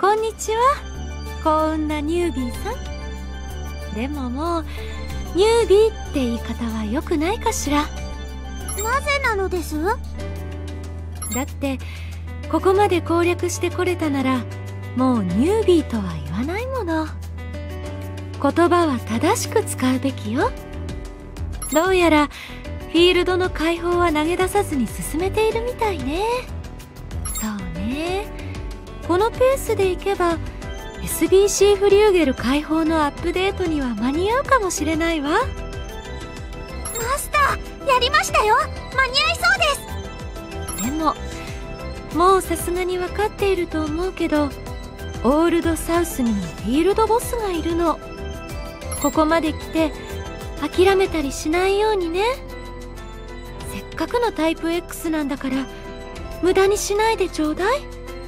こんにちは、幸運なニュービーさん。でももうニュービーって言い方は良くないかしら。 なぜなのです？ だってここまで攻略してこれたならもうニュービーとは言わないもの。言葉は正しく使うべきよ。どうやらフィールドの解放は投げ出さずに進めているみたいね。そうね、このペースでいけば SBC フリューゲル解放のアップデートには間に合うかもしれないわ。 マスター、やりましたよ。間に合いそうです。 でももうさすがに分かっていると思うけど、オールドサウスにもフィールドボスがいるの。ここまで来て諦めたりしないようにね。せっかくのタイプ X なんだから無駄にしないでちょうだい。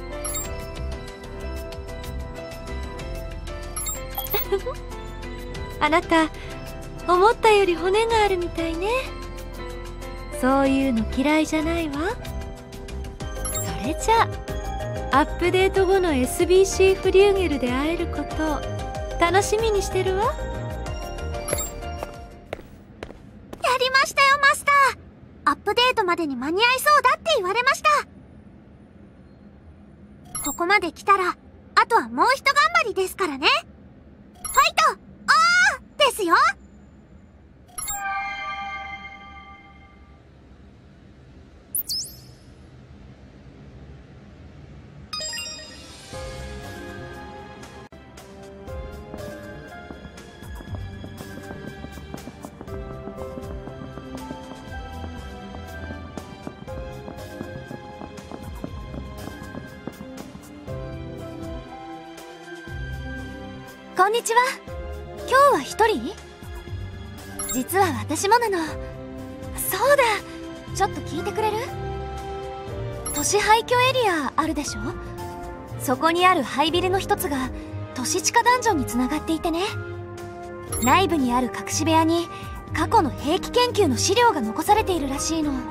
あなた思ったより骨があるみたいね。そういうの嫌いじゃないわ。それじゃあアップデート後の SBC フリューゲルで会えることを楽しみにしてるわ。やりましたよ、マスター。アップデートまでに間に合いそうだって言われました。ここまで来たらあとはもうひと頑張りですからね。ファイトオーですよ。こんにちは。今日は一人？実は私もなの。そうだ、ちょっと聞いてくれる？都市廃墟エリアあるでしょ？そこにある廃ビルの一つが都市地下ダンジョンにつながっていてね。内部にある隠し部屋に過去の兵器研究の資料が残されているらしいの。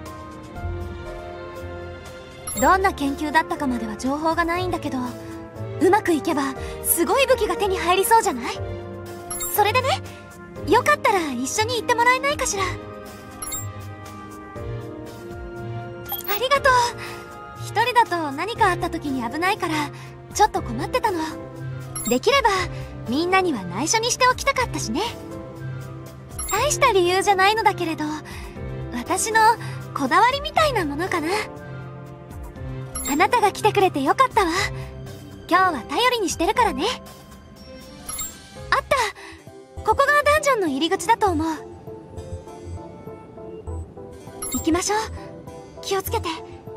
どんな研究だったかまでは情報がないんだけど、うまくいけばすごい武器が手に入りそうじゃない？それでね、よかったら一緒に行ってもらえないかしら。ありがとう。一人だと何かあった時に危ないからちょっと困ってたの。できればみんなには内緒にしておきたかったしね。大した理由じゃないのだけれど、私のこだわりみたいなものかな。あなたが来てくれてよかったわ。今日は頼りにしてるからね。あった、ここがダンジョンの入り口だと思う。行きましょう。気をつけて。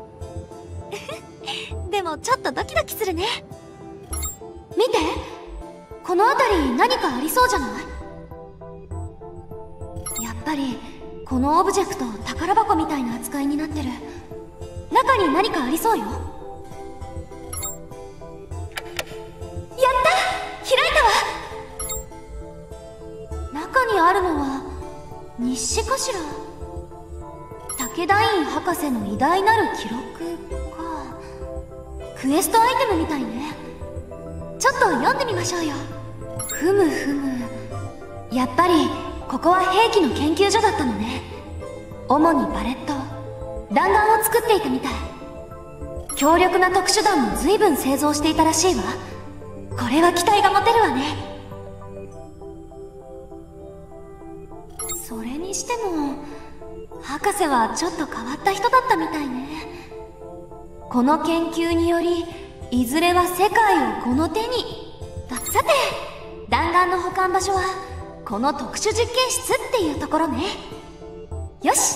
でもちょっとドキドキするね。見て、この辺り何かありそうじゃない？やっぱりこのオブジェクト宝箱みたいな扱いになってる。中に何かありそうよ。開いたわ。中にあるのは日誌かしら。武田院博士の偉大なる記録か。クエストアイテムみたいね。ちょっと読んでみましょうよ。ふむふむ、やっぱりここは兵器の研究所だったのね。主にバレット、弾丸を作っていたみたい。強力な特殊弾も随分製造していたらしいわ。これは期待が持てるわね。それにしても博士はちょっと変わった人だったみたいね。この研究によりいずれは世界をこの手に。さて、弾丸の保管場所はこの特殊実験室っていうところね。よし、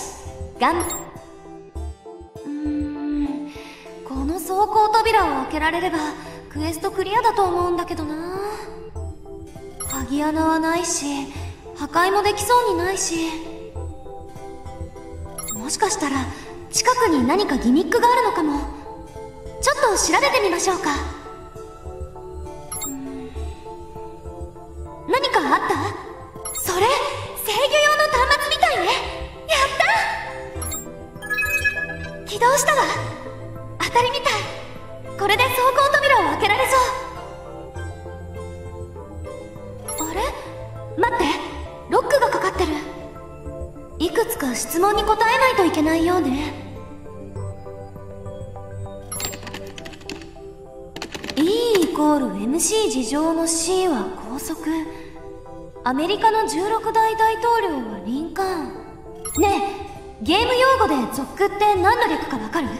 この装甲扉を開けられればクエストクリアだと思うんだけどな。鍵穴はないし破壊もできそうにないし、もしかしたら近くに何かギミックがあるのかも。ちょっと調べてみましょうか。何かあった？それ制御用の端末みたいね。やった！起動したわ。当たりみたい。これで装甲扉を開けられそう。 待って、ロックがかかってる。いくつか質問に答えないといけないようね。E=MC 事乗の C は高速。アメリカの16代大統領はリンカーン。ねえ、ゲーム用語でゾックって何の略かわかる？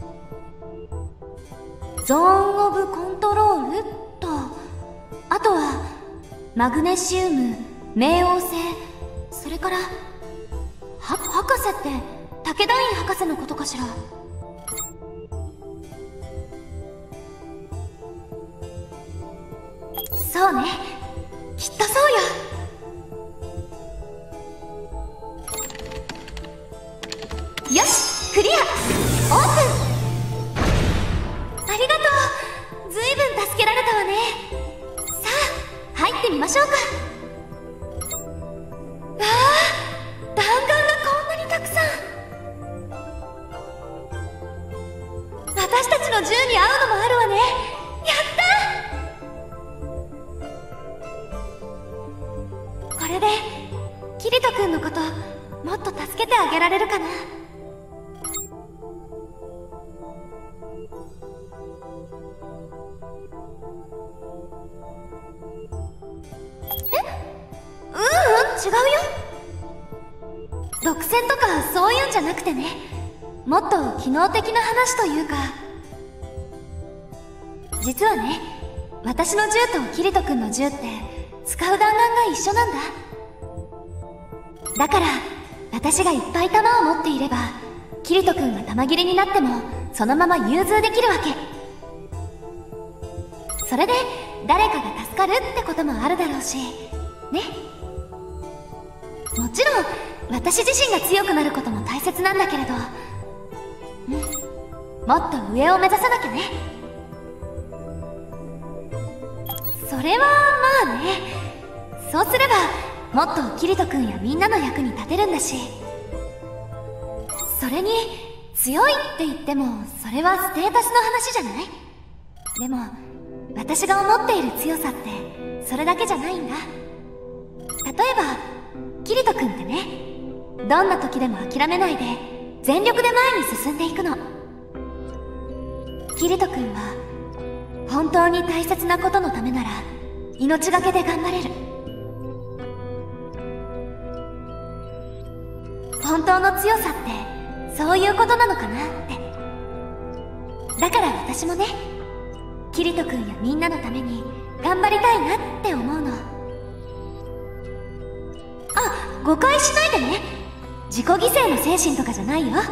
ゾーン・オブ・コントロールと、あとはマグネシウム、冥王星、それから博士って武田院博士のことかしら。そうね、きっとそうよ。よし、クリア、オープン。ありがとう、ずいぶん助けられたわね。さあ入ってみましょうか。わあ、弾丸がこんなにたくさん。私たちの銃に合うのもあるわね。やった。これでキリト君のこともっと助けてあげられるかな。違うよ。独占とかそういうんじゃなくてね、もっと機能的な話というか、実はね、私の銃とキリト君の銃って使う弾丸が一緒なんだ。だから私がいっぱい弾を持っていれば、キリト君が弾切れになってもそのまま融通できるわけ。それで誰かが助かるってこともあるだろうしね。もちろん私自身が強くなることも大切なんだけれど、もっと上を目指さなきゃね。それはまあね、そうすればもっとキリト君やみんなの役に立てるんだし。それに強いって言ってもそれはステータスの話じゃない？でも私が思っている強さってそれだけじゃないんだ。例えばキリト君ってね、どんな時でも諦めないで全力で前に進んでいくの。キリト君は本当に大切なことのためなら命がけで頑張れる。本当の強さってそういうことなのかなって。だから私もね、キリト君やみんなのために頑張りたいなって思うの。あ、誤解しないでね。自己犠牲の精神とかじゃないよ。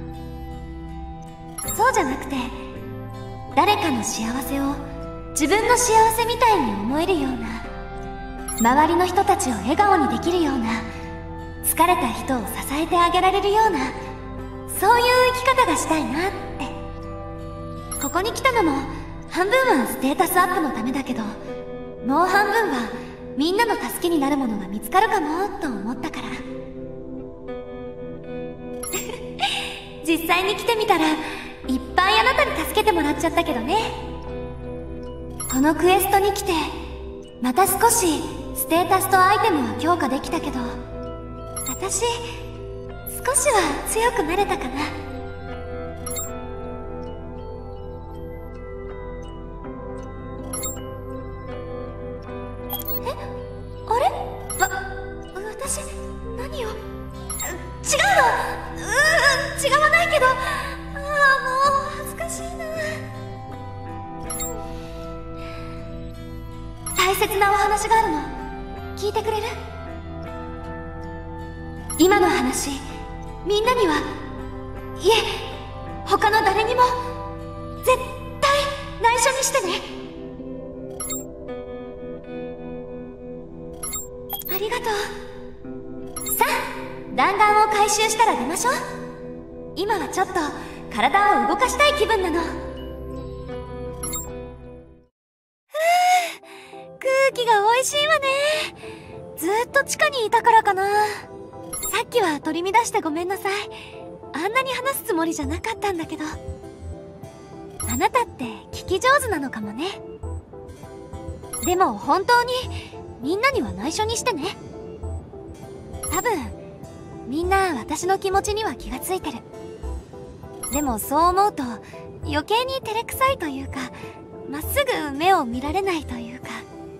そうじゃなくて、誰かの幸せを自分の幸せみたいに思えるような、周りの人たちを笑顔にできるような、疲れた人を支えてあげられるような、そういう生き方がしたいなって。ここに来たのも半分はステータスアップのためだけど、もう半分はみんなの助けになるものが見つかるかもと思ったから。実際に来てみたらいっぱいあなたに助けてもらっちゃったけどね。このクエストに来てまた少しステータスとアイテムは強化できたけど、私少しは強くなれたかな。私何を？違うの？違わないけど、もう恥ずかしいな。大切なお話があるの、聞いてくれる？今の話、みんなには、いえ、他の誰にも絶対内緒にしてね。ありがとう。さあ、弾丸を回収したら出ましょう。今はちょっと体を動かしたい気分なの。空気が美味しいわね。ずっと地下にいたからかな。さっきは取り乱してごめんなさい。あんなに話すつもりじゃなかったんだけど。あなたって聞き上手なのかもね。でも本当にみみんなには内緒にしてね。多分みんな私の気持ちには気がついてる。でもそう思うと余計に照れくさいというか、まっすぐ目を見られないというか。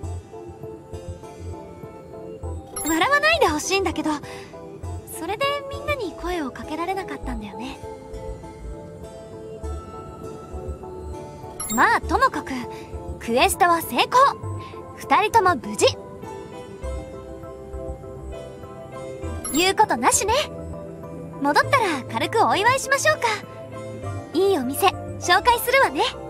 笑わないでほしいんだけど、それでみんなに声をかけられなかったんだよね。まあともかくクエストは成功。2人とも無事。言うことなしね。戻ったら軽くお祝いしましょうか。いいお店紹介するわね。